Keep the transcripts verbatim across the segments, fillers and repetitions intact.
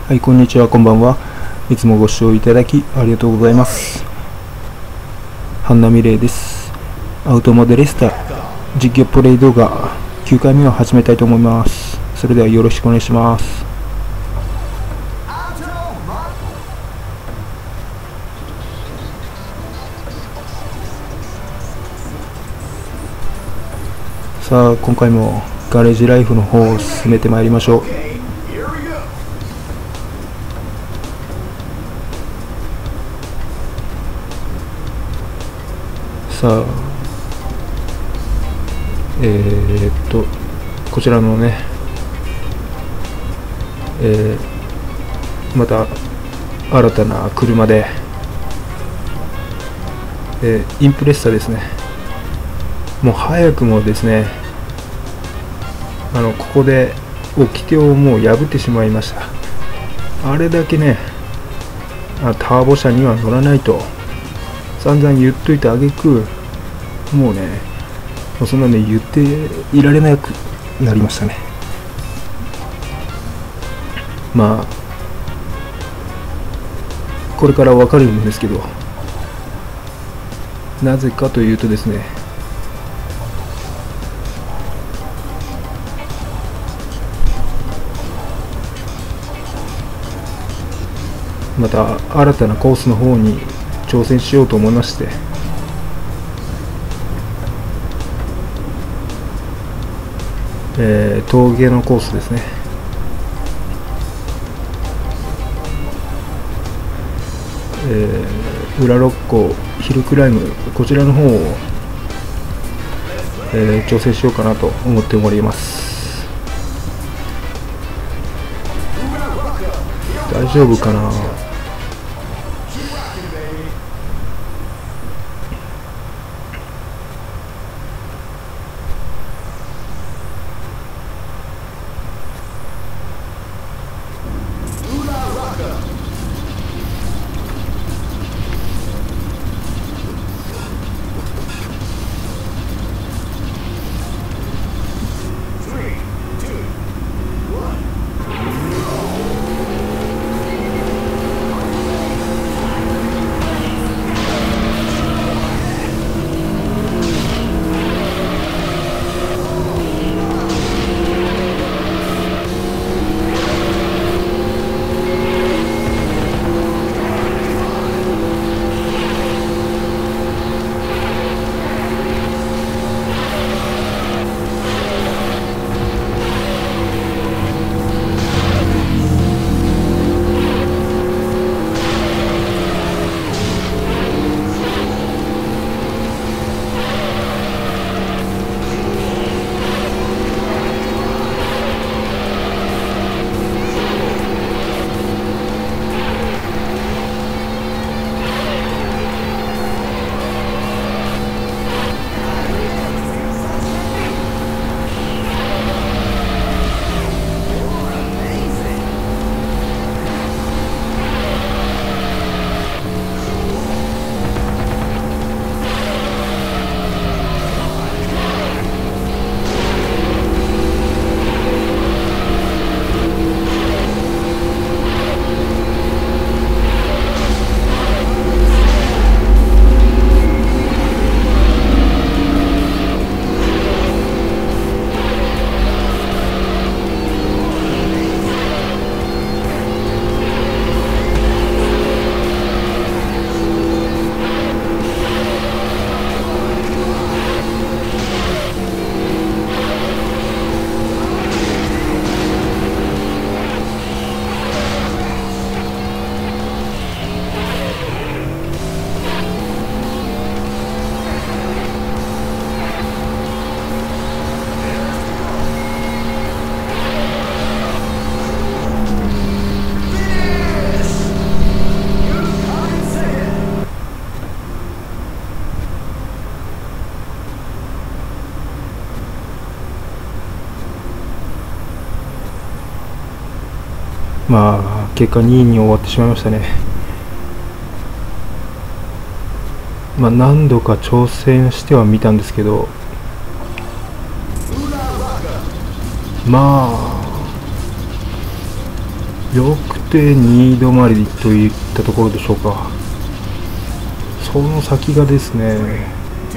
はい、こんにちは、こんばんは。いつもご視聴いただきありがとうございます。ハンナミレイです。アウトモデレスタ実況プレイ動画きゅうかいめを始めたいと思います。それではよろしくお願いします。さあ、今回もガレージライフの方を進めてまいりましょう。さあ、えー、っとこちらのね、えー、また新たな車で、えー、インプレッサですね。もう早くもですね、あのここで掟をもう破ってしまいました。あれだけね、あターボ車には乗らないと散々言っといてあげく、もうね、もうそんなね言っていられなくなりましたね。まあこれから分かるんですけど、なぜかというとですね、また新たなコースの方に挑戦しようと思いまして、えー、峠のコースですね。えー、裏六甲ヒルクライム、こちらの方を、えー、挑戦しようかなと思っております。大丈夫かな。まあ結果にいに終わってしまいましたね。まあ何度か挑戦してはみたんですけど、まあよくてにい止まりといったところでしょうか。その先がですね、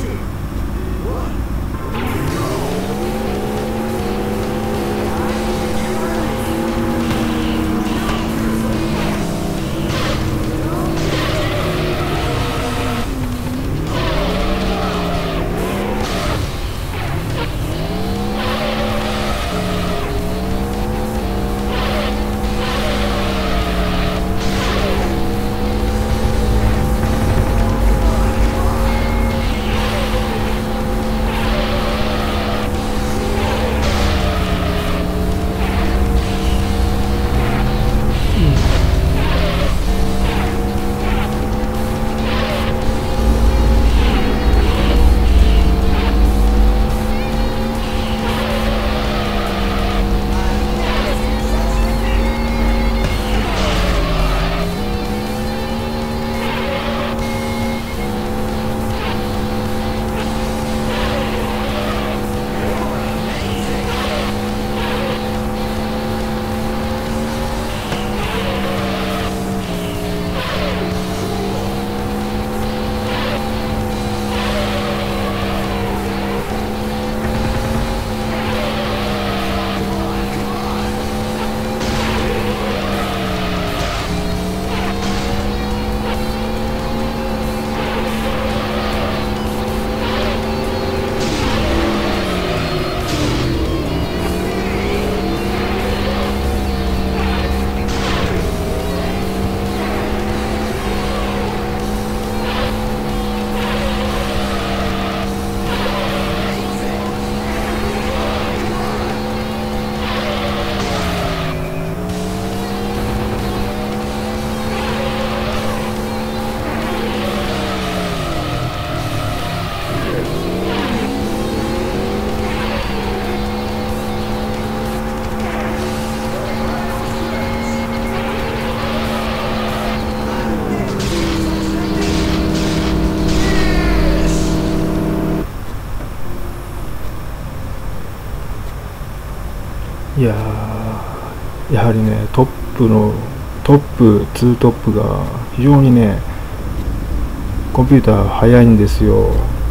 いやー、やはりね、トップのトップツートップが非常にね、コンピューター速いんですよ。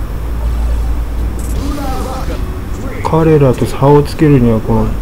彼らと差をつけるにはこの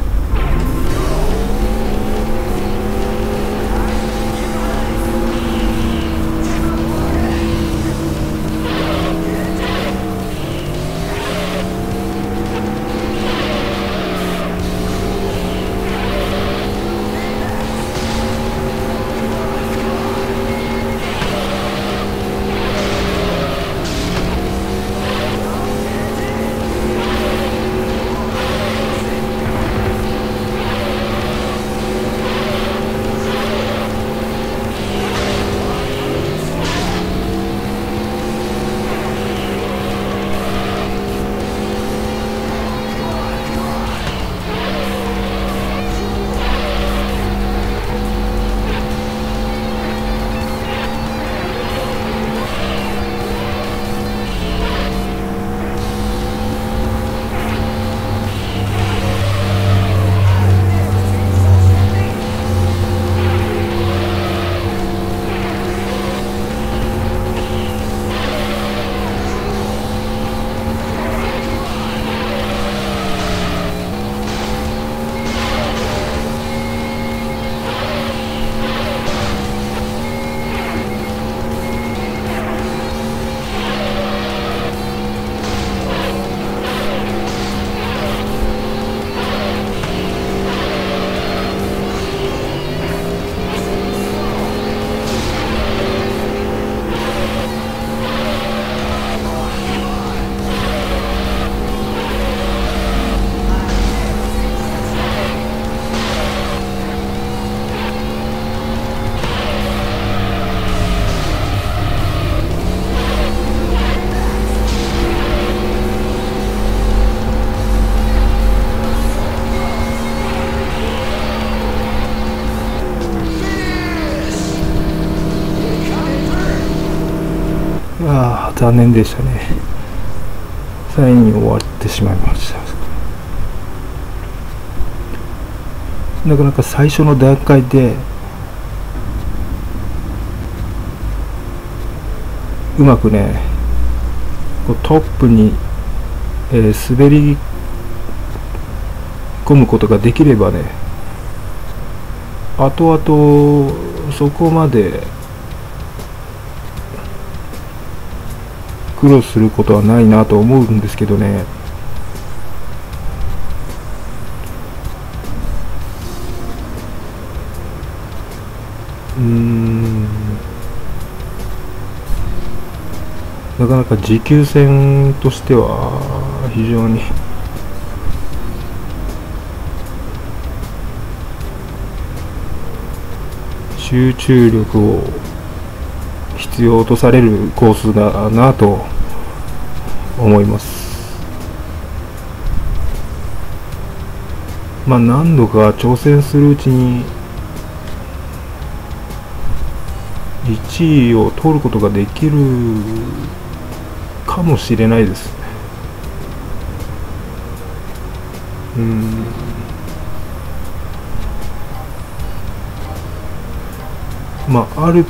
ああ、残念でしたね。さんいに終わってしまいました。なかなか最初の段階でうまくねこうトップに、えー滑り込むことができればね、後々そこまで苦労することはないなと思うんですけどね。うーんなかなか持久戦としては非常に集中力を必要とされるコースだなと思います。まあ何度か挑戦するうちにいちいを取ることができるかもしれないですね。うんまあある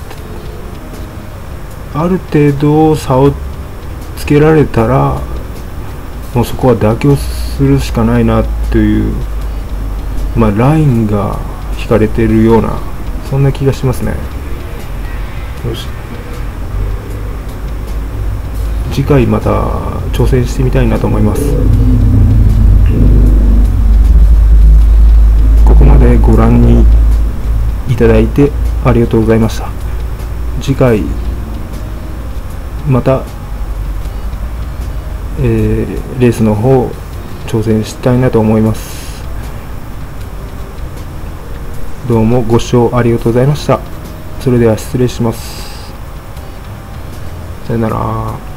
ある程度差をつけられたらもうそこは妥協するしかないなという、まあ、ラインが引かれているようなそんな気がしますね。よし、次回また挑戦してみたいなと思います。ここまでご覧にいただいてありがとうございました。次回また、えー、レースの方挑戦したいなと思います。どうもご視聴ありがとうございました。それでは失礼します。さよなら。